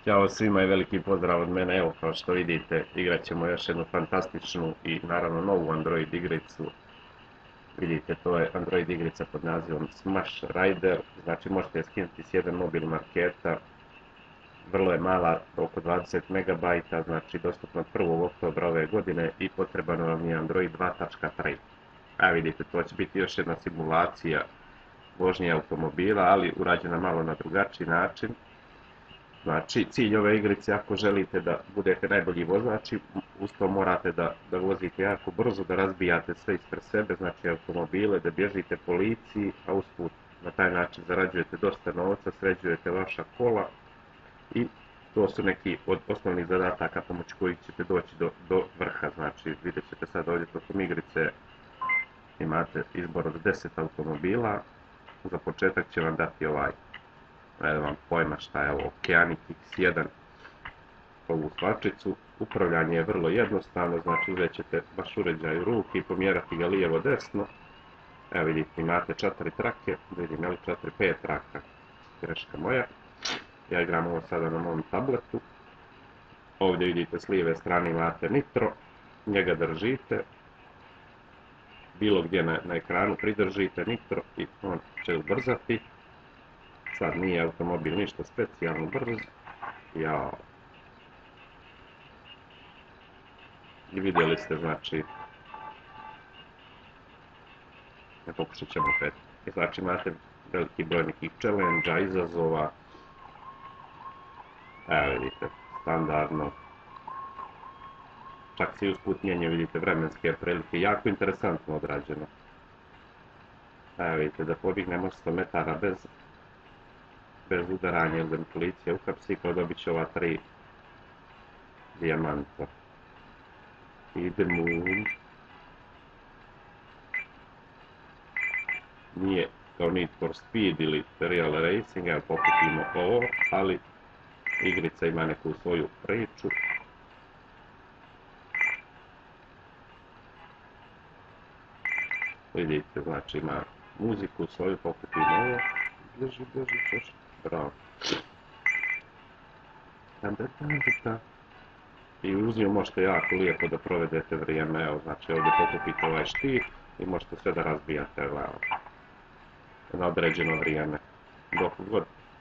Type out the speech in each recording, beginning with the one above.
Ćao svima i veliki pozdrav od mene. Evo, kao što vidite, igrat ćemo još jednu fantastičnu i naravno novu Android igricu. Vidite, to je Android igrica pod nazivom Smash Rider. Znači možete je skinuti s jedan mobil marketa. Vrlo je mala, oko 20 MB, znači dostupno od 1. oktobra ove godine i potreban vam je Android 2.3. A vidite, to će biti još jedna simulacija vožnje automobila, ali urađena malo na drugačiji način. Znači, cilj ove igrice, ako želite da budete najbolji vozači, uz to morate da vozite jako brzo, da razbijate sve ispred sebe, znači automobile, da bježite policiji, a usput na taj način zarađujete dosta novca, sređujete vaša kola i to su neki od osnovnih zadataka pomoću kojih ćete doći do vrha. Znači, vidjet ćete sad ovdje tokom igrice imate izbor od 10 automobila. Za početak će vam dati ovaj, ne da vam pojma šta je ovo, Okeanik X1, ovu stvačicu. Upravljanje je vrlo jednostavno, znači uzet ćete vaš uređaj u ruke i pomjerati ga lijevo desno. Evo vidite, imate 4 trake, vidim, ali 4-5 traka, greška moja. Ja igram ovo sada na mom tabletu. Ovdje vidite s lijeve strane imate nitro, njega držite. Bilo gdje na ekranu pridržite nitro i on će ubrzati. Sad nije automobil ništa specijalno brz. Jao. I vidjeli ste, znači, pokušat ćemo opet. Znači imate veliki broj nekih challenge-a, izazova. Evo vidite, standardno. Čak se i usput mijenja, vidite, vremenske prilike, jako interesantno odrađeno. Evo vidite, da pobjegnemo 100 metara bez udaranja ili da mi policija uhapsi, kao dobit će ova 3 dijamanta. Idemo. Nije kao Need for Speed ili Real Racing, evo pokupimo ovo, ali igrica ima neku svoju priču. Vidite, znači ima muziku svoju, pokupimo ovo. Drži, češ. Bravo. I uz nju možete jako lijepo da provedete vrijeme, evo, znači ovdje pokupite ovaj štih i možete sve da razbijate, evo, na određeno vrijeme. Dok god.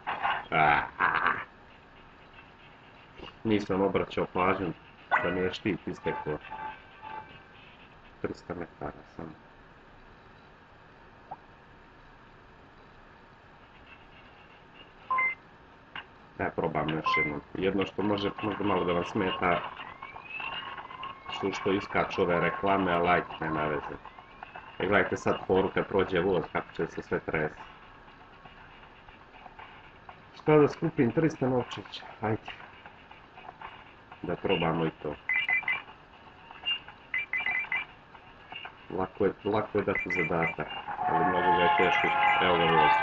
Nisam obraćao pažnju da mi je štit istekao. 300 metara samo. Ja probam još jednom. Jedno što može možda malo da vam smeta su što iskaču ove reklame, a like nema veze. E gledajte sad poruke, prođe voz, kako će se sve tresi. Šta da skupim 300 novčića, hajde. Da probamo i to. Lako je dati zadatak, ali mnogo ga je teško. Evo ga voz.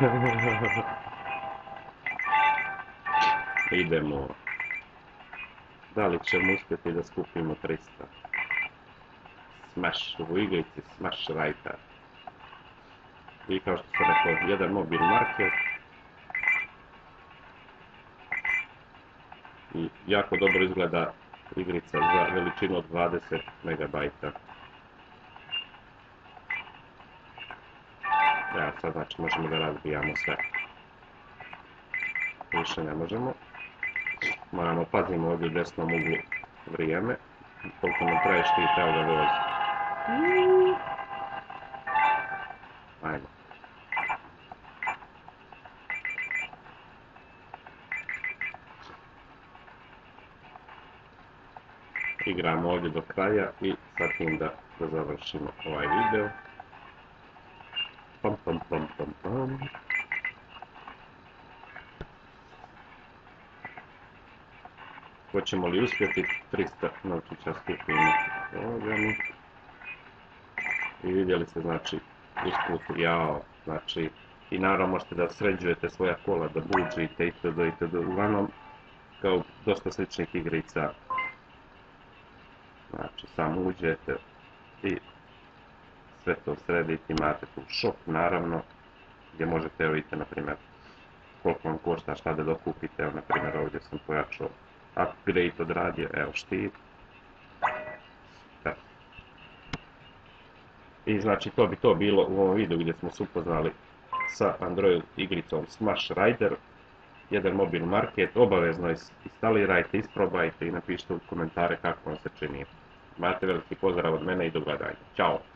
Idemo. Da li ćemo uspjeti da skupimo 300? Smash u igrici, Smash Rider. I kao što sam rekao, jedan mobil market. I jako dobro izgleda igrica za veličinu od 20 MB. Evo sad znači možemo da razbijamo sve. Više ne možemo. Moramo pazimo ovdje u desnom uglu vrijeme. Koliko nam traje štit, evo ga voz. Ajde. Igramo ovdje do kraja i sa tim da završimo ovaj video. Pam pam pam pam pam. Hoćemo li uspjeti 300 novčića skupimo ovdje. I vidjeli ste, znači, usput, jao, znači, i naravno možete da sređujete svoja kola, da buđite itd. Uglavnom, kao dosta sličnih igrica. Znači, samo uđete i sve to srediti, imate tu shop, naravno, gdje možete, evo vidite, na primjer, koliko vam košta šta da dokupite, evo na primjer ovdje sam pojačao upgrade odradio, evo štit. I znači to bi to bilo u ovom videu gdje smo se upoznali sa Android igricom Smash Rider, jedan mobil market, obavezno instalirajte, isprobajte i napišite u komentare kako vam se čini. Imate veliki pozdrav od mene i do gledanja. Ćao!